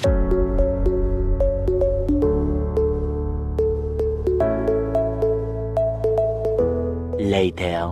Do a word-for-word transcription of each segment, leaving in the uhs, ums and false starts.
Later.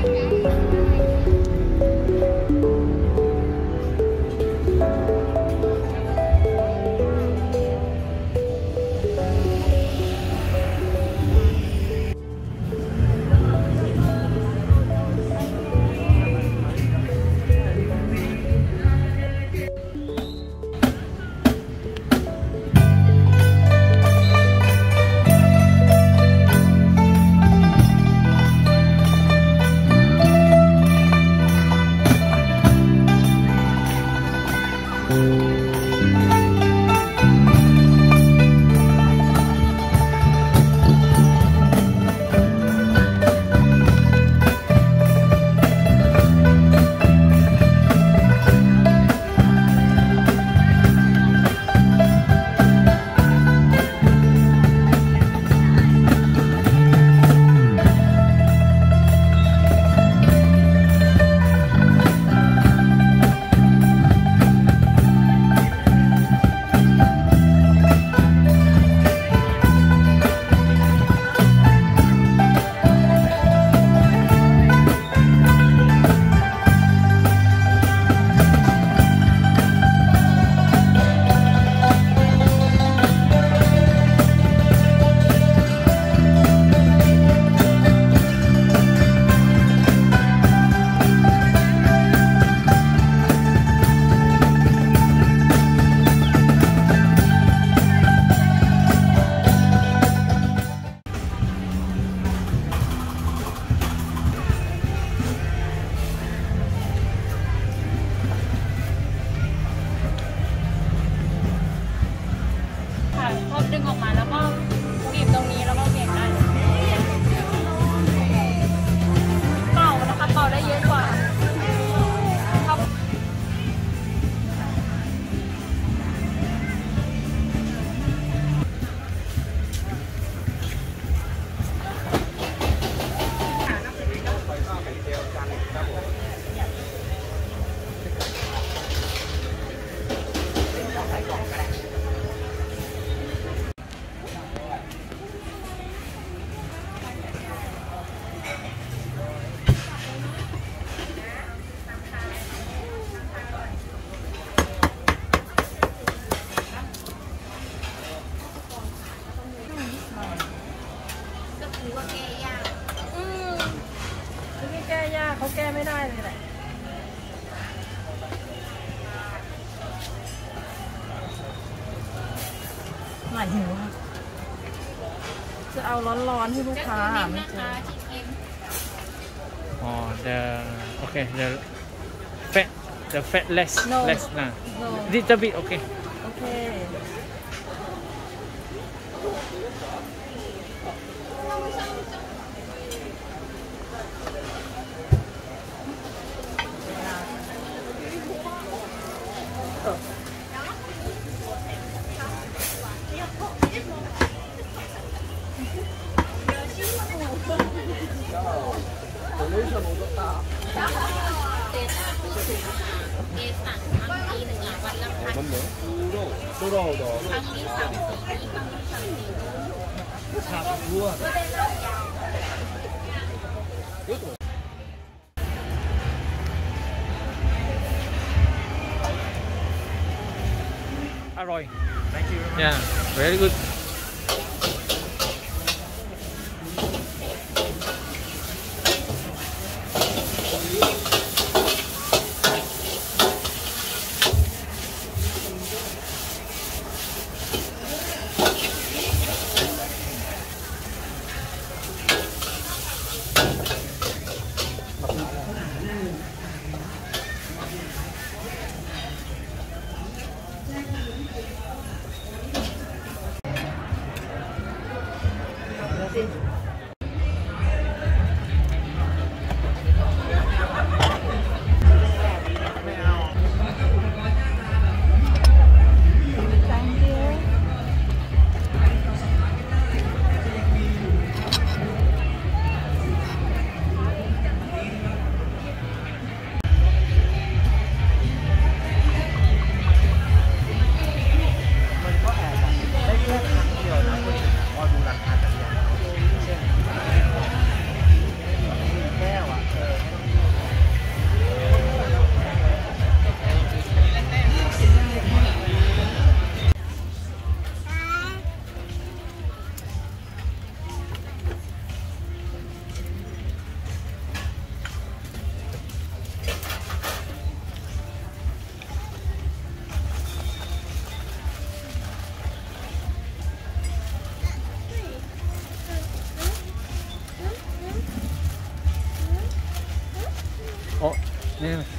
เขาแก้ไม่ได้เลยแหละไหนหิวอ่ะจะเอาร้อนๆให้ลูกค้าไม่เจออ๋อ the okay the fat the fat less no. less นะ no. little bit okay okay อร่อย Thank you yeah very good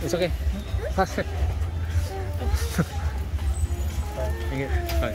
It's okay. Pass it. Thank you. Bye.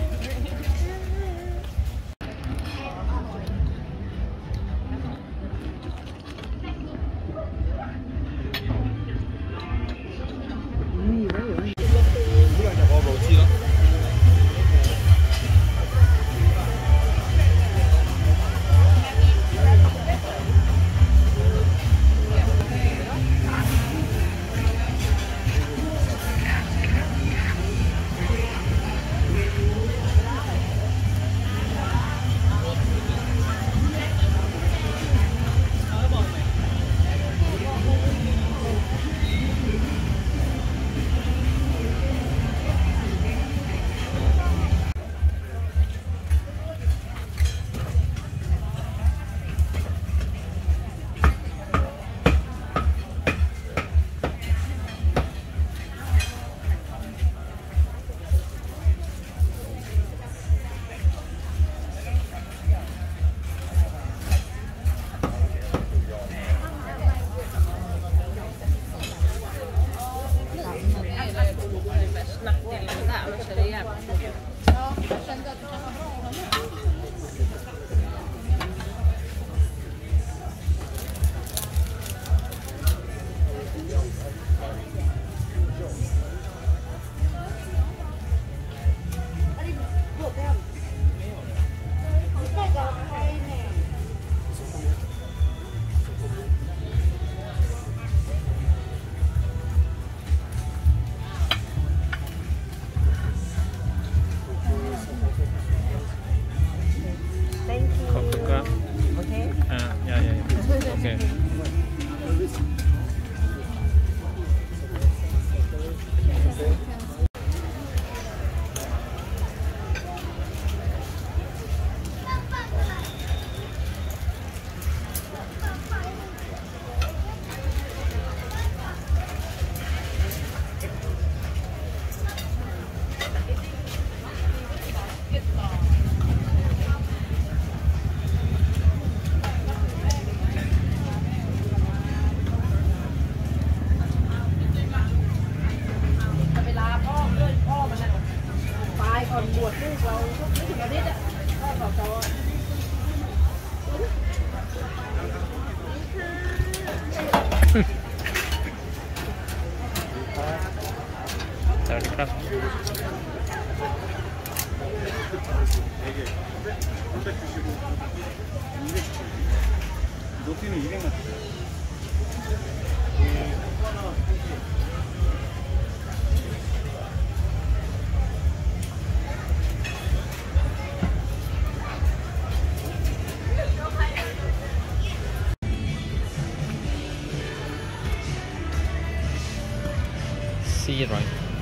See it right.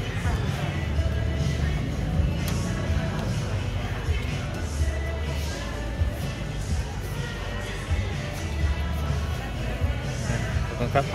Okay.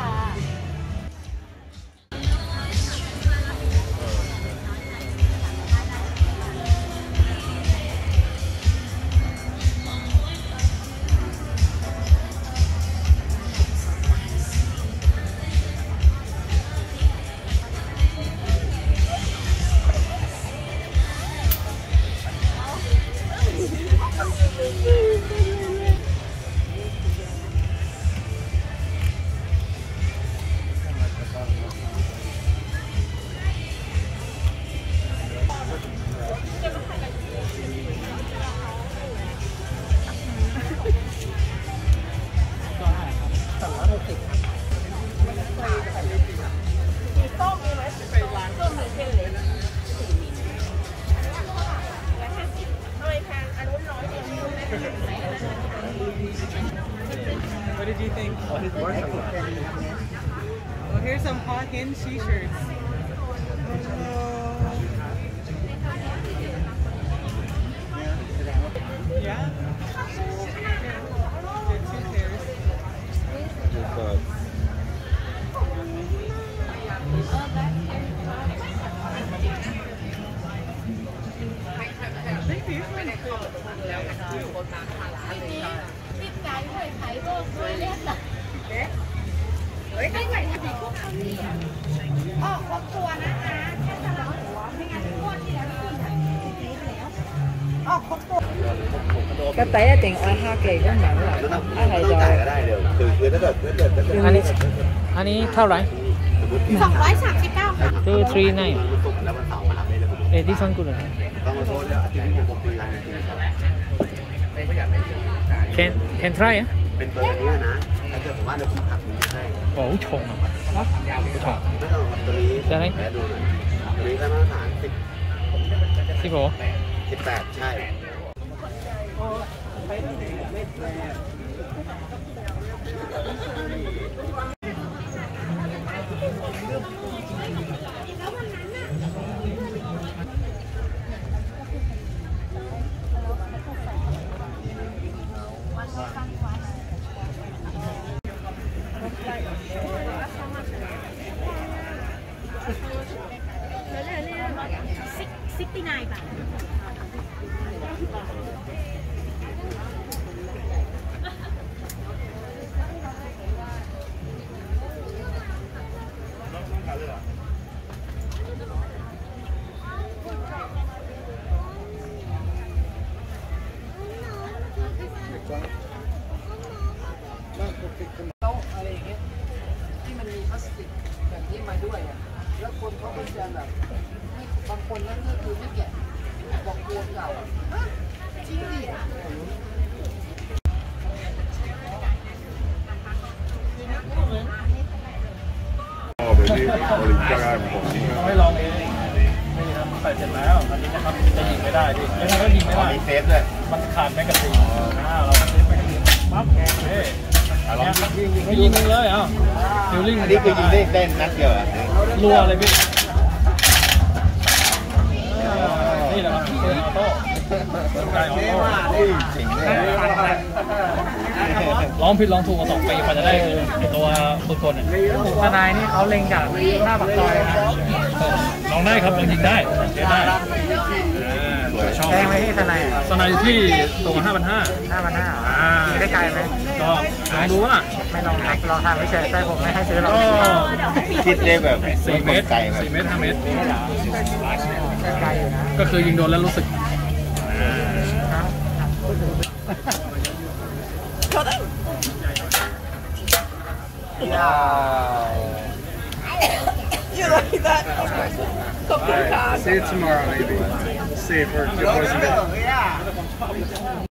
What did you think? Well, here's some Huahin t-shirts. Yeah? There are two pairs. I think these ones cool. อ๋อครบตัวนะคะแค่จะรับหัวไม่งั้นงวดที่แล้วที่แล้วอ๋อครบตัว個底一定愛蝦記都唔係好難，一係就คือคือถ้าเกิดถ้าเกิดถ้าเกิดอันนี้อันนี้เท่าไหร่สองร้อยสามสิบเก้าค่ะ two three nine แล้ววันเสาร์มาทำได้เลยเอ้ยที่ฟังกูเลยต้องมาโทษเนี่ยที่ที่ผมคุยกันจริงๆครับ can can try อ่ะเป็นเบอร์นี้นะถ้าเกิดผมว่าเดี๋ยวผมหักมือให้โอ้ชงอ่ะชงไม่ต้องตัวนี้จะไหนแพ้ดูหน่อยตัวนี้ได้มาตรฐานสิบสิบโอสิบแปดใช่ sixty nine บาทโต๊ะอะไรอย่างเงี้ยที่มันมีพลาสติกแบบนี้มาด้วยอ่ะแล้วคนเขาก็จะแบบบางคนนั่นก็คือไม่แกะบอกกลัวเก่าจริงดิไม่ลองเองนี่ครับใส่เสร็จแล้วอันนี้นะครับจะยิงไม่ได้ดิไม่งั้นก็ยิงไม่ได้มีเซฟด้วยมันขาดแมกกาซีนอ่าเราก็เซฟแมกกาซีนปั๊บโอเคเนี่ยไม่ยิงยิงเลยอ่ะฟิลลิ่งอันนี้คือยิงได้ได้นัดเดียวอ่ะรัวเลยพี่นี่แหละครับเปิดออโต้ไกลออโต้จริงเลยลองผิดลองถูกมาสองปีกว่าจะได้ตัวตัวกลเนี่ยทนายนี่เขาเล็งจากหน้าปากซอยนะลองได้ครับลองยิงได้เล่นได้แพงไหมที่ทนายทนายที่ตัวห้าพันห้าห้าพันห้ายิงได้ไกลไหมก็ลองดูว่าไม่ลองครับลองทางไม่เฉยแต่ผมไม่ให้ซื้อหรอกคิดได้แบบสี่เมตรสี่เมตรห้าเมตรไกลอยู่นะก็คือยิงโดนแล้วรู้สึก You like that? See you tomorrow, maybe. See if we're.